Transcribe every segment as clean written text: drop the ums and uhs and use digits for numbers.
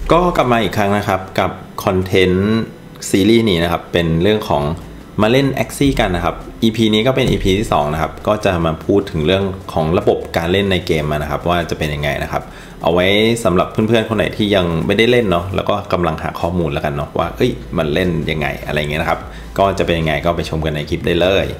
ก็กลับมาอีกครั้งนะครับกับคอนเทนต์ซีรีส์นี้นะครับเป็นเรื่องของมาเล่น Axie กันนะครับ EP นี้ก็เป็น EP ที่2นะครับก็จะมาพูดถึงเรื่องของระบบการเล่นในเกมนะครับว่าจะเป็นยังไงนะครับเอาไว้สำหรับเพื่อนๆคนไหนที่ยังไม่ได้เล่นเนาะแล้วก็กำลังหาข้อมูลแล้วกันเนาะว่ามันเล่นยังไงอะไรเงี้ยนะครับก็จะเป็นยังไงก็ไปชมกันในคลิปได้เลย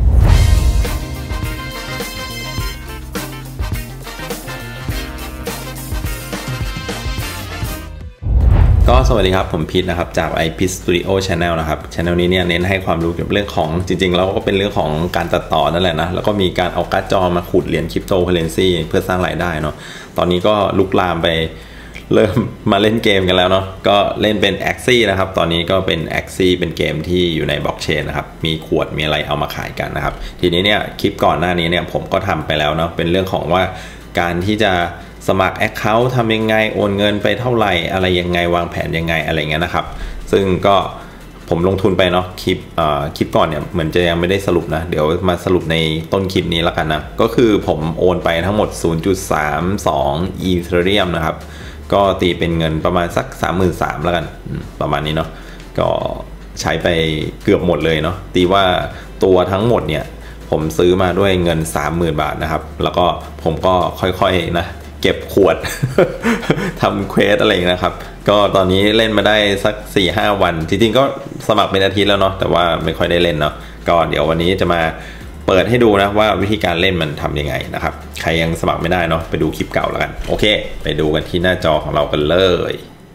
ก็สวัสดีครับผมพิษนะครับจาก iPit Studio Channel นะครับ Channel นี้เนี่ยเน้นให้ความรู้เกี่ยวกับเรื่องของจริงๆแล้วก็เป็นเรื่องของการตัดต่อนั่นแหละนะแล้วก็มีการเอาการ์ดจอมาขุดเหรียญคริปโตเคอเรนซีเพื่อสร้างรายได้เนาะตอนนี้ก็ลุกลามไปเริ่มมาเล่นเกมกันแล้วเนาะก็เล่นเป็น Axie นะครับตอนนี้ก็เป็น Axie เป็นเกมที่อยู่ในบล็อกเชนนะครับมีขวดมีอะไรเอามาขายกันนะครับทีนี้เนี่ยคลิปก่อนหน้านี้เนี่ยผมก็ทำไปแล้วเนาะเป็นเรื่องของว่าการที่จะสมัคร Account ทำยังไงโอนเงินไปเท่าไหร่อะไรยังไงวางแผนยังไงอะไรเงี้ยนะครับซึ่งก็ผมลงทุนไปเนาะคลิปก่อนเนี่ยเหมือนจะยังไม่ได้สรุปนะเดี๋ยวมาสรุปในต้นคลิปนี้แล้วกันนะก็คือผมโอนไปทั้งหมด 0.32 อีเธเรียมนะครับก็ตีเป็นเงินประมาณสัก 33,000 แล้วกันประมาณนี้เนาะก็ใช้ไปเกือบหมดเลยเนาะตีว่าตัวทั้งหมดเนี่ยผมซื้อมาด้วยเงิน 30,000 บาทนะครับแล้วก็ผมก็ค่อยๆนะเก็บขวด ทำเควสอะไรอย่างนี้นะครับก็ตอนนี้เล่นมาได้สัก 4-5 วันจริงๆก็สมัครเป็นอาทิตย์แล้วเนาะแต่ว่าไม่ค่อยได้เล่นเนาะก็เดี๋ยววันนี้จะมาเปิดให้ดูนะว่าวิธีการเล่นมันทำยังไงนะครับใครยังสมัครไม่ได้เนาะไปดูคลิปเก่าแล้วกันโอเคไปดูกันที่หน้าจอของเรากันเลย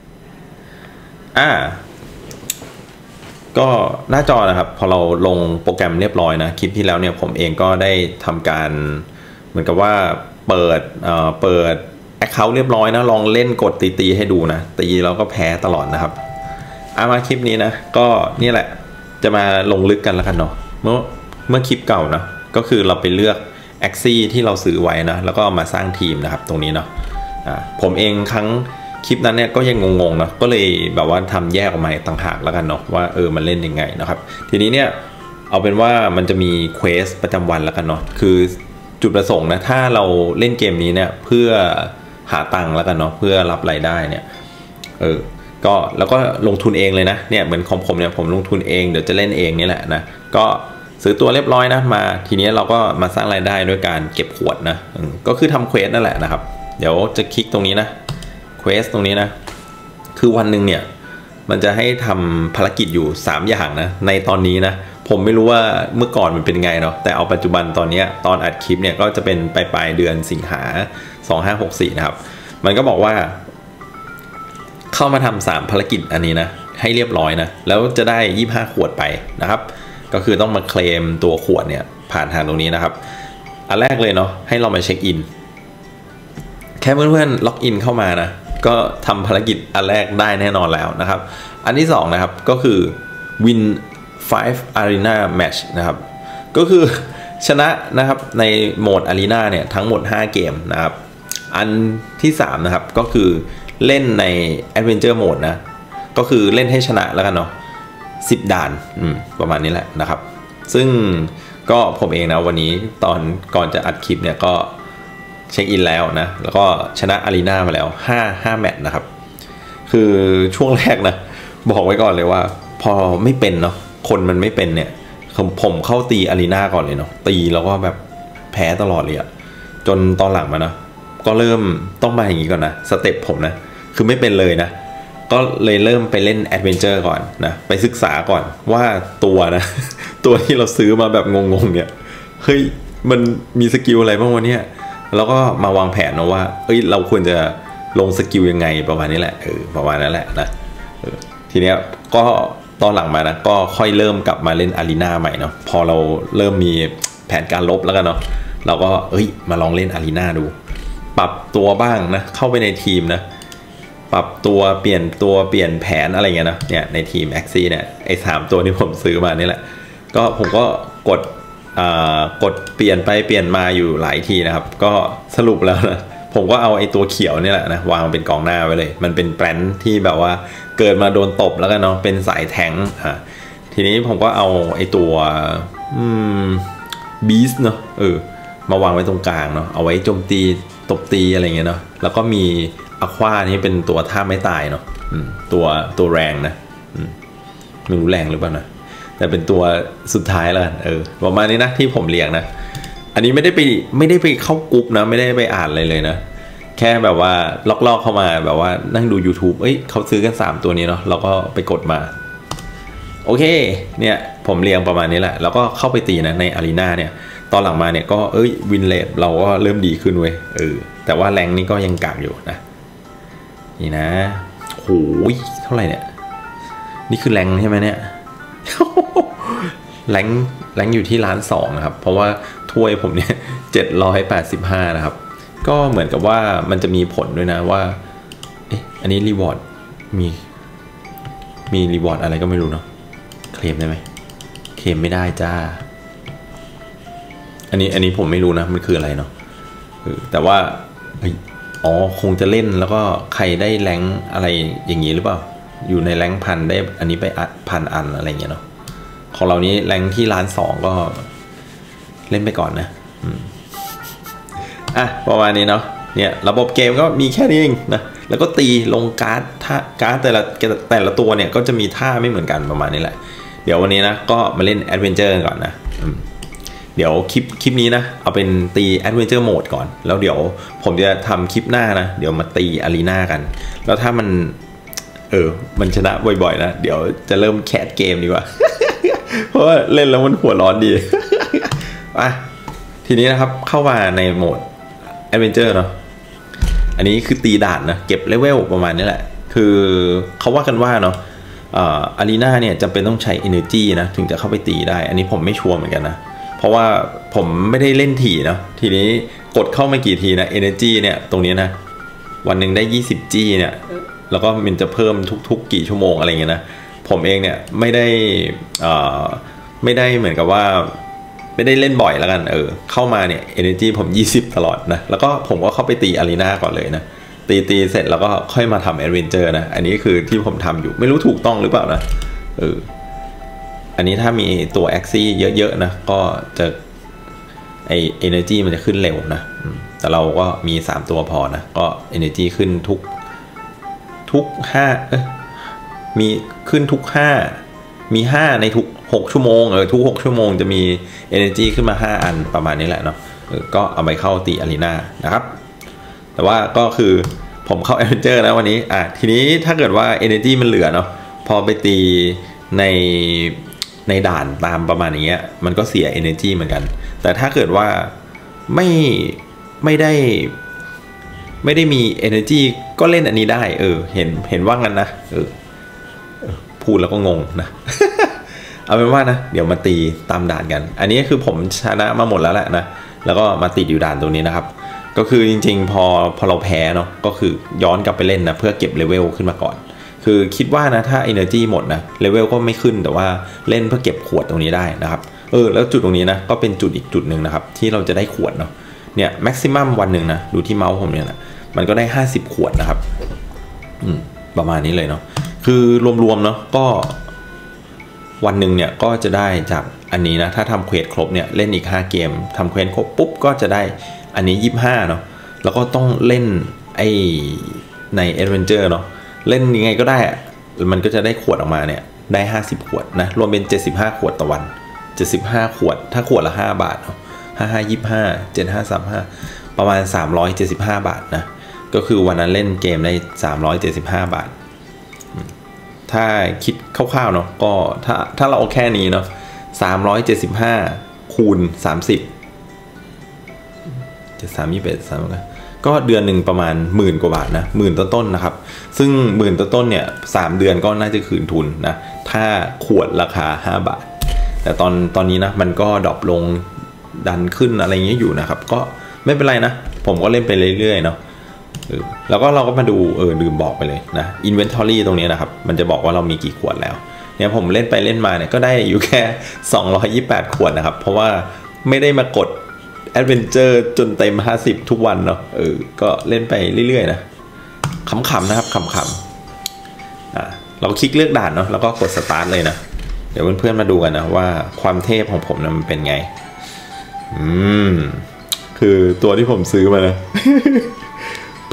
ก็หน้าจอนะครับพอเราลงโปรแกรมเรียบร้อยนะคลิปที่แล้วเนี่ยผมเองก็ได้ทำการเหมือนกับว่าเปิด Account เรียบร้อยนะลองเล่นกดตีให้ดูนะตีแล้วก็แพ้ตลอดนะครับมาคลิปนี้นะก็นี่แหละจะมาลงลึกกันแล้วกันเนาะเมื่อคลิปเก่านะก็คือเราไปเลือก Axie ที่เราซื้อไว้นะแล้วก็มาสร้างทีมนะครับตรงนี้เนาะผมเองคลิปนั้นเนี่ยก็ยังงงๆเนาะก็เลยแบบว่าทำแยกออกมาต่างหากแล้วกันเนาะว่ามันเล่นยังไงนะครับทีนี้เนี่ยเอาเป็นว่ามันจะมีเควสประจำวันแล้วกันเนาะคือจุดประสงค์นะถ้าเราเล่นเกมนี้เนี่ยเพื่อหาตังค์แล้วกันเนาะเพื่อรับรายได้เนี่ยก็แล้วก็ลงทุนเองเลยนะเนี่ยเหมือนของผมเนี่ยผมลงทุนเองเดี๋ยวจะเล่นเองนี่แหละนะก็ซื้อตัวเรียบร้อยนะมาทีนี้เราก็มาสร้างรายได้ด้วยการเก็บขวดนะก็คือทำเควสนั่นแหละนะครับเดี๋ยวจะคลิกตรงนี้นะเควสตรงนี้นะคือวันหนึ่งเนี่ยมันจะให้ทำภารกิจอยู่3อย่างนะในตอนนี้นะผมไม่รู้ว่าเมื่อก่อนมันเป็นไงเนาะแต่เอาปัจจุบันตอนนี้ตอนอัดคลิปเนี่ยก็จะเป็นปลายเดือนสิงหา2564นะครับมันก็บอกว่าเข้ามาทำ3ภารกิจอันนี้นะให้เรียบร้อยนะแล้วจะได้25ขวดไปนะครับก็คือต้องมาเคลมตัวขวดเนี่ยผ่านทางตรงนี้นะครับอันแรกเลยเนาะให้เรามาเช็คอินแค่เพื่อนๆล็อกอินเข้ามานะก็ทำภารกิจอันแรกได้แน่นอนแล้วนะครับอันที่2นะครับก็คือ win 5 arena match นะครับก็คือชนะนะครับในโหมด arena เนี่ยทั้งหมด5เกมนะครับอันที่3นะครับก็คือเล่นใน adventure mode นะก็คือเล่นให้ชนะแล้วกันเนาะ10ด่านประมาณนี้แหละนะครับซึ่งก็ผมเองนะวันนี้ตอนก่อนจะอัดคลิปเนี่ยก็เช็คอินแล้วนะแล้วก็ชนะอารีนามาแล้ว5แมตช์นะครับคือช่วงแรกนะบอกไว้ก่อนเลยว่าพอไม่เป็นเนาะคนมันไม่เป็นเนี่ยผมเข้าตีอารีนาก่อนเลยเนาะตีแล้วก็แบบแพ้ตลอดเลยอะจนตอนหลังมานะก็เริ่มต้องมาอย่างนี้ก่อนนะสเต็ปผมนะคือไม่เป็นเลยนะก็เลยเริ่มไปเล่นแอดเวนเจอร์ก่อนนะไปศึกษาก่อนว่าตัวนะตัวที่เราซื้อมาแบบงงๆเนี่ยเฮ้ยมันมีสกิลอะไรบ้างวะเนี่ยแล้วก็มาวางแผนนะว่าเราควรจะลงสกิลยังไงประมาณนี้แหละประมาณนั้นแหละนะทีเนี้ยก็ตอนหลังมานะก็ค่อยเริ่มกลับมาเล่นอารีนาใหม่เนาะพอเราเริ่มมีแผนการลบแล้วกันเนาะเราก็มาลองเล่นอารีนาดูปรับตัวบ้างนะเข้าไปในทีมนะปรับตัวเปลี่ยนแผนอะไรเงี้ยนะเนี่ยในทีม Axie เนี่ยไอ้3ตัวที่ผมซื้อมานี่แหละก็ผมก็กดเปลี่ยนไปเปลี่ยนมาอยู่หลายทีนะครับก็สรุปแล้วนะผมก็เอาไอ้ตัวเขียวนี่แหละนะวางเป็นกองหน้าไว้เลยมันเป็นแปลนที่แบบว่าเกิดมาโดนตบแล้วกันเนาะเป็นสายแทงทีนี้ผมก็เอาไอ้ตัวบีสเนาะมาวางไว้ตรงกลางเนาะเอาไว้โจมตีตบตีอะไรเงี้ยเนาะแล้วก็มีอควานี่เป็นตัวท่าไม่ตายเนาะตัวแรงนะไม่รู้แรงหรือเปล่านะแต่เป็นตัวสุดท้ายแล้วประมาณนี้นะที่ผมเรียงนะอันนี้ไม่ได้ไปเข้ากรุ๊ปนะไม่ได้ไปอ่านเลยนะแค่แบบว่าลอกเข้ามาแบบว่านั่งดู YouTube เขาซื้อกัน3ตัวนี้เนาะเราก็ไปกดมาโอเคเนี่ยผมเรียงประมาณนี้แหละแล้วก็เข้าไปตีนะในอารีนาเนี่ยตอนหลังมาเนี่ยก็วินเลทเราก็เริ่มดีขึ้นเว้ยแต่ว่าแรงนี่ก็ยังกากอยู่นะนี่นะโหยเท่าไหร่เนี่ยนี่คือแรงใช่ไหมเนี่ย แรงอยู่ที่1,200,000นะครับเพราะว่าถ้วยผมเนี่ย785นะครับก็เหมือนกับว่ามันจะมีผลด้วยนะว่าอันนี้รีวอร์ดมีรีวอร์ดอะไรก็ไม่รู้เนาะเคลมได้ไหมเคลมไม่ได้จ้าอันนี้ผมไม่รู้นะมันคืออะไรเนาะแต่ว่าคงจะเล่นแล้วก็ใครได้แรงอะไรอย่างนี้หรือเปล่าอยู่ในแรงพันได้อันนี้ไปพันอันอะไรเงี้ยเนาะของเรานี้แรงที่1,200,000ก็เล่นไปก่อนนะประมาณนี้เนาะเนี่ยระบบเกมก็มีแค่นี้เองนะแล้วก็ตีลงการ์ดแต่ละตัวเนี่ยก็จะมีท่าไม่เหมือนกันประมาณนี้แหละเดี๋ยววันนี้นะก็มาเล่นแอดเวนเจอร์ก่อนนะเดี๋ยวคลิปนี้นะเอาเป็นตีแอดเวนเจอร์โหมดก่อนแล้วเดี๋ยวผมจะทำคลิปหน้านะเดี๋ยวมาตีอารีนากันแล้วถ้ามันชนะบ่อยๆนะเดี๋ยวจะเริ่มแคสเกมดีกว่า เพราะว่าเล่นแล้วมันหัวร้อนดี ทีนี้นะครับเข้ามาในโหมดแอดเวนเจอร์เนาะอันนี้คือตีด่านนะเก็บเลเวลประมาณนี้แหละคือเขาว่ากันว่าเนาะอารีนาเนี่ยจำเป็นต้องใช้ energy นะถึงจะเข้าไปตีได้อันนี้ผมไม่ชัวร์เหมือนกันนะเพราะว่าผมไม่ได้เล่นถี่เนาะทีนี้กดเข้ามากี่ทีนะ energy เนี่ยตรงนี้นะวันหนึ่งได้20 G เนี่ยแล้วก็มันจะเพิ่มทุกๆกี่ชั่วโมงอะไรเงี้ยนะผมเองเนี่ยไม่ได้เหมือนกับว่าไม่ได้เล่นบ่อยแล้วกันเข้ามาเนี่ย energy ผม20ตลอดนะแล้วก็ผมก็เข้าไปตีอารีนาก่อนเลยนะตีเสร็จแล้วก็ค่อยมาทำแอดเวนเจอร์นะอันนี้คือที่ผมทำอยู่ไม่รู้ถูกต้องหรือเปล่านะอันนี้ถ้ามีตัวแอคซี่เยอะๆนะก็จะenergy มันจะขึ้นเร็วนะแต่เราก็มี3ตัวพอนะก็ energy ขึ้นทุก5มีขึ้นทุก5มี5ในทุก6ชั่วโมงทุก6ชั่วโมงจะมี energy ขึ้นมา5อันประมาณนี้แหละเนาะก็เอาไปเข้าตีอารีนานะครับแต่ว่าก็คือผมเข้าแอดเวนเจอร์นะวันนี้ทีนี้ถ้าเกิดว่า energy มันเหลือเนาะพอไปตีในด่านตามประมาณอย่างเงี้ยมันก็เสีย energy เหมือนกันแต่ถ้าเกิดว่าไม่ได้มี energy ก็เล่นอันนี้ได้เห็นว่างั้นนะพูดแล้วก็งงนะ เอาเป็นว่านะเดี๋ยวมาตีตามด่านกันอันนี้คือผมชนะมาหมดแล้วแหละนะแล้วก็มาติดอยู่ด่านตรงนี้นะครับก็คือจริงๆพอเราแพ้เนาะก็คือย้อนกลับไปเล่นนะเพื่อเก็บเลเวลขึ้นมาก่อนคือคิดว่านะถ้า energy หมดนะเลเวลก็ไม่ขึ้นแต่ว่าเล่นเพื่อเก็บขวดตรงนี้ได้นะครับแล้วจุดตรงนี้นะก็เป็นจุดอีกจุดหนึ่งนะครับที่เราจะได้ขวดเนาะเนี่ยแม็กซิมัมวันหนึ่งนะดูที่เมาส์ผมเนี่ยนะมันก็ได้50ขวดนะครับประมาณนี้เลยเนาะคือรวมๆเนาะก็วันหนึ่งเนี่ยก็จะได้จากอันนี้นะถ้าทำเควสครบเนี่ยเล่นอีก5เกมทำเควสครบปุ๊บก็จะได้อันนี้25เนาะแล้วก็ต้องเล่นในแอดเวนเจอร์เนาะเล่นยังไงก็ได้มันก็จะได้ขวดออกมาเนี่ยได้50ขวดนะรวมเป็น75ขวดต่อวัน75ขวดถ้าขวดละ5 บาทเนาะ55 25 75 35ประมาณ375 บาทนะก็คือวันนั้นเล่นเกมได้375 บาทถ้าคิดคร่าวๆเนาะก็ถ้าเราเอาแค่นี้เนาะ375คูณ30 73 ก็เดือนหนึ่งประมาณ10,000 กว่าบาทนะ10,000ต้นๆนะครับซึ่ง10,000ต้นๆเนี่ย3 เดือนก็น่าจะคืนทุนนะถ้าขวดราคา5 บาทแต่ตอนนี้นะมันก็ดรอปลงดันขึ้นอะไรเงี้ยอยู่นะครับก็ไม่เป็นไรนะผมก็เล่นไปเรื่อยๆเนาะแล้วก็เราก็มาดูลืมบอกไปเลยนะ inventory ตรงนี้นะครับมันจะบอกว่าเรามีกี่ขวดแล้วเนี่ยผมเล่นไปเล่นมาเนี่ยก็ได้อยู่แค่228ขวดนะครับเพราะว่าไม่ได้มากดแอดเวนเจอร์จนเต็ม50ทุกวันเนาะก็เล่นไปเรื่อยๆนะขำๆนะครับขำๆเราคลิกเลือกด่านเนาะแล้วก็กดสตาร์ทเลยนะเดี๋ยวเพื่อนๆมาดูกันนะว่าความเทพของผมนะมันเป็นไงคือตัวที่ผมซื้อมานะ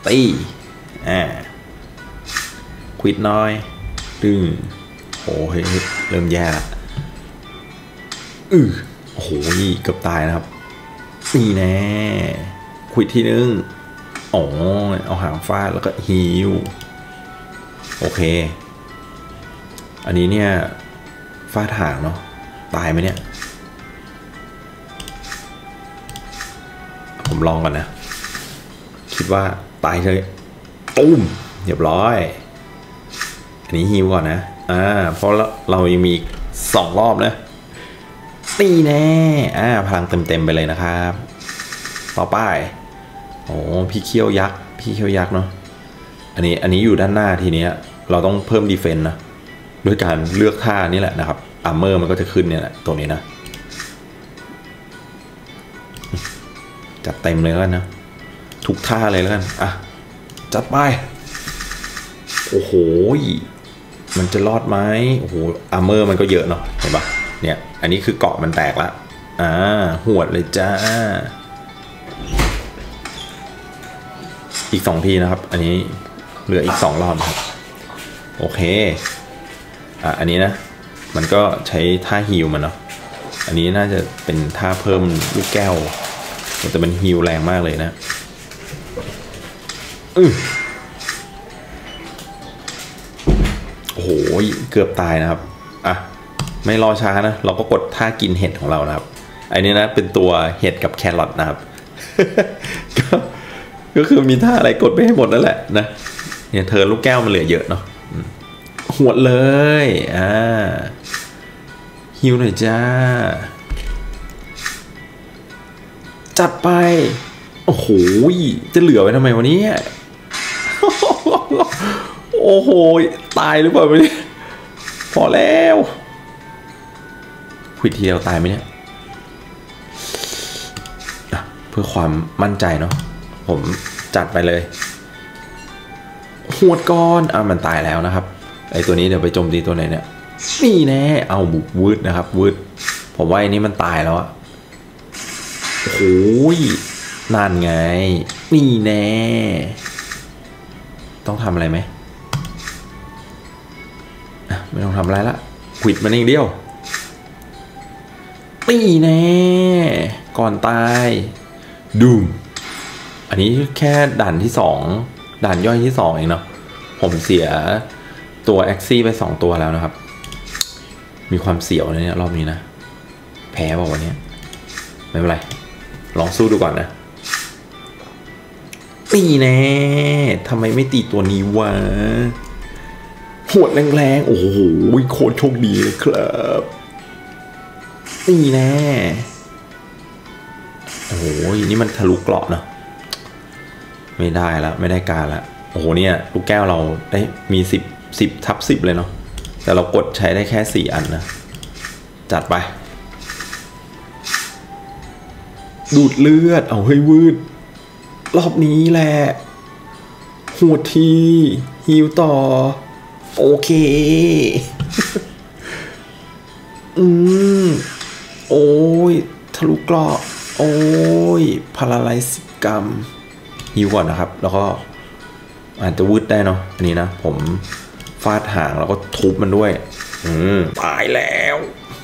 ตีควิดน้อยดึงโอ้ยเริ่มแย่ละโอ้โหเกือบตายนะครับนี่แน่ควิดทีนึงอ๋อเอาหางฟาดแล้วก็ฮิวโอเคอันนี้เนี่ยฟาดหางเนาะตายไหมเนี่ยผมลองก่อนนะคิดว่าตายเลยตุ้มเรียบร้อยอันนี้ฮิวก่อนนะเพราะเรายังมี2 รอบนะตีแน่พลังเต็มไปเลยนะครับต่อไปโอ้พี่เขี้ยวยักษ์เนาะอันนี้อยู่ด้านหน้าทีนี้เราต้องเพิ่มดีเฟนส์นะด้วยการเลือกท่านี่แหละนะครับอาร์เมอร์มันก็จะขึ้นเนี่ยแหละตรงนี้นะจัดเต็มเลยแล้วกันนะทุกท่าเลยแล้วกันจัดไปโอ้โหมันจะรอดไหมโอ้โหอาร์เมอร์มันก็เยอะเนาะเห็นปะเนี่ยอันนี้คือเกาะมันแตกละหวดเลยจ้าอีก2 ทีนะครับอันนี้เหลืออีก2 รอบครับโอเคอันนี้นะมันก็ใช้ท่าฮิวมันเนาะอันนี้น่าจะเป็นท่าเพิ่มลูกแก้วแต่มันฮิวแรงมากเลยนะโอ้โหเกือบตายนะครับไม่รอช้านะเราก็กดท่ากินเห็ดของเรานะครับอันนี้นะเป็นตัวเห็ดกับแครอทนะครับ ก็คือมีท่าอะไรกดไปให้หมดนั่นแหละนะเนี่ยเธอลูกแก้วมันเหลือเยอะเนาะหวดเลยฮิวหน่อยจ้าจัดไปโอ้โหจะเหลือไว้ทำไมวันนี้โอ้โหตายหรือเปล่าเนี่ยพอแล้วควิดทีเดียวตายไหมเนี่ยเพื่อความมั่นใจเนาะผมจัดไปเลยหวดก้อนมันตายแล้วนะครับไอตัวนี้เดี๋ยวไปโจมตีตัวไหนเนี่ยนี่แน่เอาบุกวืดนะครับวืดผมว่าอันนี้มันตายแล้วโอ้โหนั่นไงนี่แน่ต้องทำอะไรไหมไม่ต้องทำอะไรละควิดมันเองเดียวนี่แน่ก่อนตายดูมอันนี้แค่ด่านที่2ด่านย่อยที่2เองเนาะผมเสียตัวแอ็กซี่ไป2 ตัวแล้วนะครับมีความเสียวนะเนี่ยรอบนี้นะแพ้บอกวันนี้ไม่เป็นไรลองสู้ดูก่อนนะตีแน่ทำไมไม่ตีตัวนี้วะหวดแรงๆโอ้โหโคตรโชคดีเลยครับตีแน่โอ้โหนี่มันทะลุเกราะเนาะไม่ได้แล้วไม่ได้การละโอ้โหเนี่ยลูกแก้วเราได้มี10/10เลยเนาะแต่เรากดใช้ได้แค่4 อันนะจัดไปดูดเลือดเอาให้วืดรอบนี้แหละหัวทีฮิวต่อโอเคโอ้ยทะลุเกราะโอ้ยพาราไลซ์กรรมฮิวก่อนนะครับแล้วก็อาจจะวืดได้เนาะอันนี้นะผมฟาดหางแล้วก็ทุบมันด้วยตายแล้ว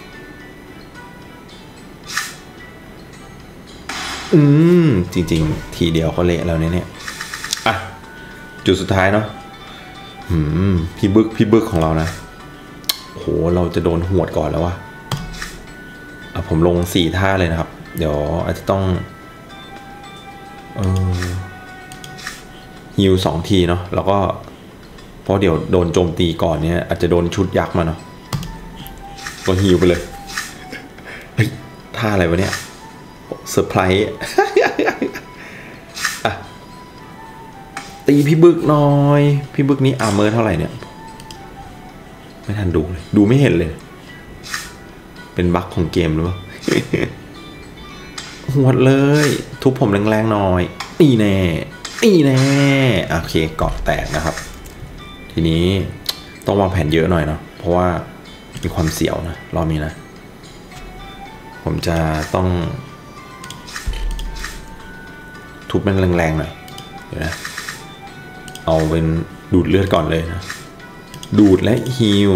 จริงๆทีเดียวก็เละแล้วเนี่ยจุดสุดท้ายเนาะพี่บึกของเรานะโหเราจะโดนหวดก่อนแล้ววะผมลง4 ท่าเลยนะครับเดี๋ยวอาจจะต้องฮิว2 ทีเนาะแล้วก็เพราะเดี๋ยวโดนโจมตีก่อนเนี่ยอาจจะโดนชุดยักษ์มาเนาะก็ฮิวไปเลยเฮ้ยท่าอะไรวะเนี่ยเซอร์ไพรส์ตีพี่บึกหน่อยพี่บึกนี้อาร์เมอร์เท่าไหร่เนี่ยไม่ทันดูเลยดูไม่เห็นเลยเป็นบั๊กของเกมหรือเปล่าหวดเลยทุบผมแรงๆหน่อยนี่แน่โอเคเกาะแตกนะครับทีนี้ต้องวางแผนเยอะหน่อยเนาะเพราะว่ามีความเสียวนะรอบนี้นะผมจะต้องทุบมันแรงๆหน่อยเดี๋ยวนะเอาเป็นดูดเลือดก่อนเลยนะดูดและฮีล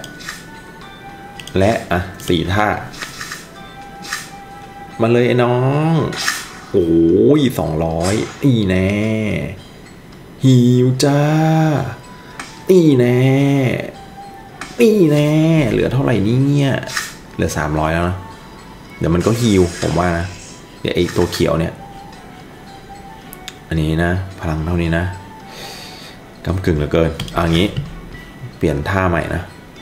และอ่ะ4 ท่ามาเลยไอ้น้องโอ้ย200นี่แน่ฮีลจ้านี่แน่เหลือเท่าไหร่เนี่ยเหลือ300แล้วนะเดี๋ยวมันก็ฮีลผมว่านะเดี๋ยวไอ้ตัวเขียวเนี่ยอันนี้นะพลังเท่านี้นะกำกึ่งเหลือเกินอย่างนี้เปลี่ยนท่าใหม่นะ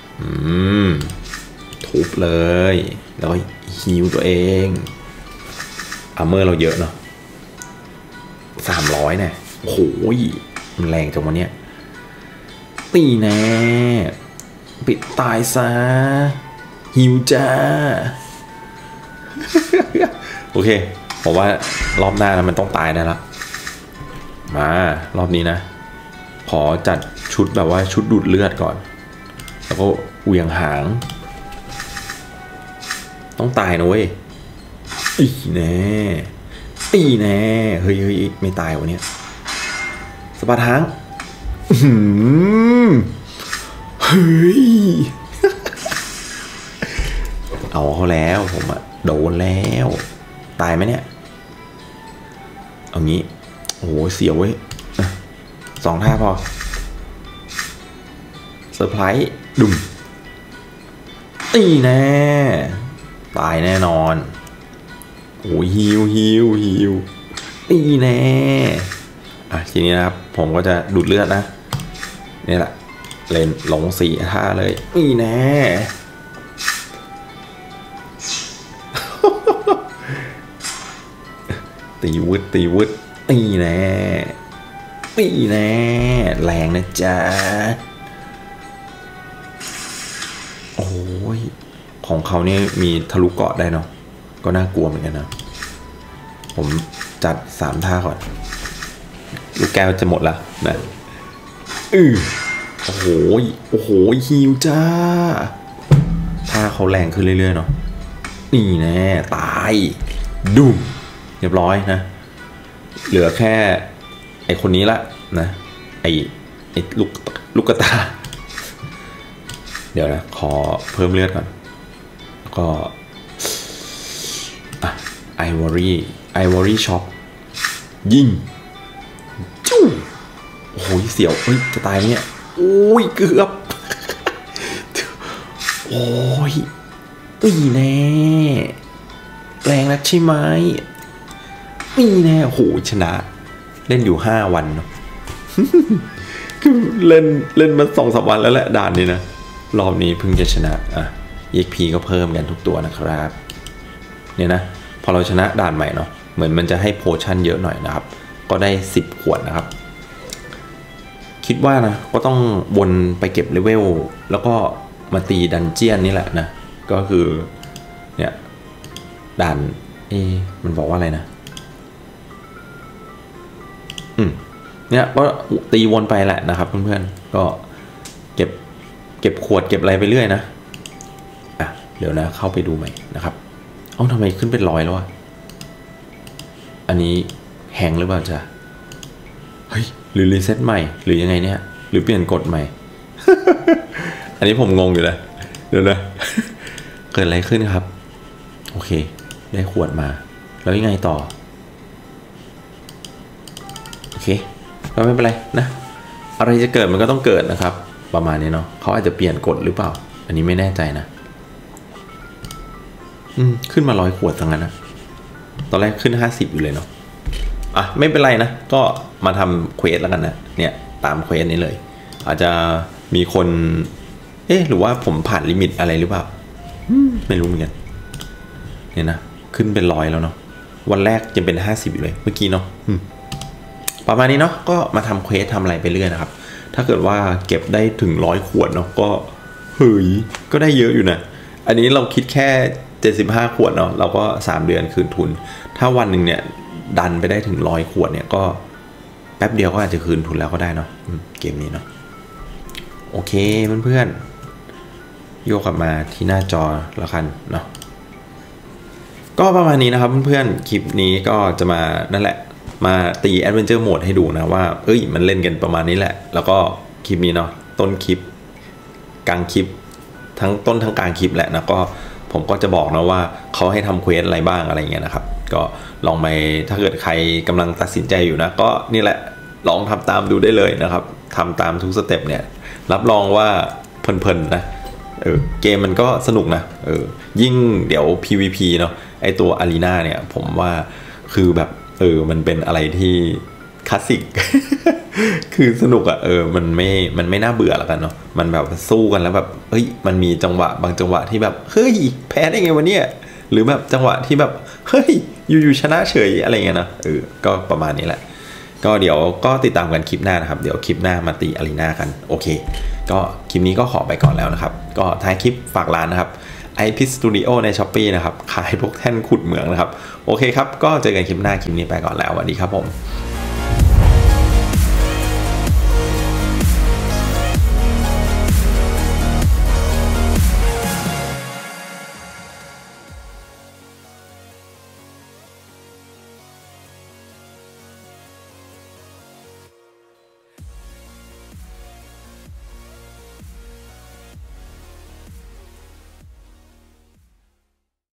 ทุบเลยแล้วก็ฮีลตัวเองอาร์เมอร์เราเยอะเนาะ300เนี่ยโอ้โหมันแรงจังวันเนี้ยตีแน่ปิดตายซะฮิวจ้า โอเคผมว่ารอบหน้านะมันต้องตายได้ละมารอบนี้นะขอจัดชุดแบบว่าชุดดูดเลือดก่อนแล้วก็เหวี่ยงหางต้องตายนะเว้ยอีแน่เฮ้ยไม่ตายวะเนี่ยสะบัดหางเฮ้ย เอาเขาแล้วผมอะโดนแล้วตายไหมเนี่ยเอางี้โอ้โหเสียวเว้ย2 ท่าพอเซอร์ไพรส์ดุ่มตีแน่ตายแน่นอนโอ้ยฮิวตีแน่ทีนี้นะครับผมก็จะดูดเลือดนะนี่แหละเล่นลง4 ท่าเลยตีแน่ตีวุดตีแน่แรงนะจ๊ะโอ้ยของเขาเนี่ยมีทะลุเกาะได้เนาะก็น่ากลัวเหมือนกันนะผมจัด3 ท่าก่อนลูกแก้วจะหมดละนะโอ้โหฮิวจ้าท่าเขาแรงขึ้นเรื่อยๆเนาะนี่แน่ตายดุมเรียบร้อยนะเหลือแค่ไอคนนี้ละนะไอลูกกระตาเดี๋ยวนะขอเพิ่มเลือดก่อนแล้วก็ไอวอรี่ช็อปยิงจู้โอ้โหเสียวเฮ้ยจะตายไหมเนี่ยโอ้ยเกือบโอ้ยตีแน่แรงนักใช่ไหมตีแน่โหชนะเล่นอยู่5 วันเนาะ เล่นมา2-3 วันแล้วแหละด่านนี้นะรอบนี้เพิ่งจะชนะEXP ก็เพิ่มกันทุกตัวนะครับเนี่ยนะพอเราชนะด่านใหม่เนาะเหมือนมันจะให้โพชั่นเยอะหน่อยนะครับก็ได้10 ขวดนะครับคิดว่านะก็ต้องวนไปเก็บเลเวลแล้วก็มาตีดันเจียนนี่แหละนะก็คือเนี่ยด่านมันบอกว่าอะไรนะเนี่ยก็ตีวนไปแหละนะครับเพื่อนๆก็เก็บขวดเก็บอะไรไปเรื่อยนะเดี๋ยวนะเข้าไปดูใหม่นะครับทำไมขึ้นเป็น100แล้วอันนี้แฮงหรือเปล่าจ๊ะเฮ้ยหรือรีเซ็ตใหม่หรือยังไงเนี่ยหรือเปลี่ยนกฎใหม่ อันนี้ผมงงอยู่เลยเดี๋ยวนะเกิดอะไรขึ้นครับโอเคได้ขวดมาแล้วยังไงต่อโอเคก็ไม่เป็นไรนะอะไรจะเกิดมันก็ต้องเกิดนะครับประมาณนี้เนาะเขาอาจจะเปลี่ยนกฎหรือเปล่าอันนี้ไม่แน่ใจนะขึ้นมา100 ขวดทั้งนั้นนะตอนแรกขึ้น50อยู่เลยเนาะไม่เป็นไรนะก็มาทำเควสแล้วกันนะเนี่ยตามเควสนี้เลยอาจจะมีคนหรือว่าผมผ่านลิมิตอะไรหรือเปล่าไม่รู้เหมือนกันเนี่ยนะขึ้นเป็น100แล้วเนาะวันแรกยังเป็น50อยู่เลยเมื่อกี้เนาะประมาณนี้เนาะก็มาทำเควสทำอะไรไปเรื่อยนะครับถ้าเกิดว่าเก็บได้ถึง100 ขวดเนาะก็เฮ้ยก็ได้เยอะอยู่นะอันนี้เราคิดแค่75 ขวดเนาะเราก็3 เดือนคืนทุนถ้าวันหนึ่งเนี่ยดันไปได้ถึง100 ขวดเนี่ยก็แป๊บเดียวก็อาจจะคืนทุนแล้วก็ได้เนาะเกมนี้เนาะโอเคเพื่อนๆโยกกลับมาที่หน้าจอแล้วกันเนาะก็ประมาณนี้นะครับเพื่อนๆคลิปนี้ก็จะมานั่นแหละมาตีแอดเวนเจอร์โหมดให้ดูนะว่าเอ้ยมันเล่นกันประมาณนี้แหละแล้วก็คลิปนี้เนาะต้นคลิปกลางคลิปทั้งต้นทั้งกลางคลิปแหละนะก็ผมก็จะบอกนะว่าเขาให้ทำเควสอะไรบ้างอะไรเงี้ยนะครับก็ลองไปถ้าเกิดใครกำลังตัดสินใจอยู่นะก็นี่แหละลองทำตามดูได้เลยนะครับทำตามทุกสเต็ปเนี่ยรับรองว่าเพลินๆนะเกมมันก็สนุกนะยิ่งเดี๋ยว PVP เนาะไอตัว Arena เนี่ยผมว่าคือแบบมันเป็นอะไรที่คลาสสิก คือสนุกอะมันไม่น่าเบื่อแล้วกันเนาะมันแบบสู้กันแล้วแบบเฮ้ยมันมีจังหวะบางจังหวะที่แบบเฮ้ยแพ้ได้ไงวะเนี่ยหรือแบบจังหวะที่แบบเฮ้ยอยู่ชนะเฉยอะไรเงี้ยนะก็ประมาณนี้แหละก็เดี๋ยวก็ติดตามกันคลิปหน้านะครับเดี๋ยวคลิปหน้ามาตีอารีนากันโอเคก็คลิปนี้ก็ขอไปก่อนแล้วนะครับก็ท้ายคลิปฝากร้านนะครับiPit Studio ใน Shopee นะครับขายพวกแท่นขุดเหมืองนะครับโอเคครับก็เจอกันคลิปหน้าคลิปนี้ไปก่อนแล้วสวัสดีครับผม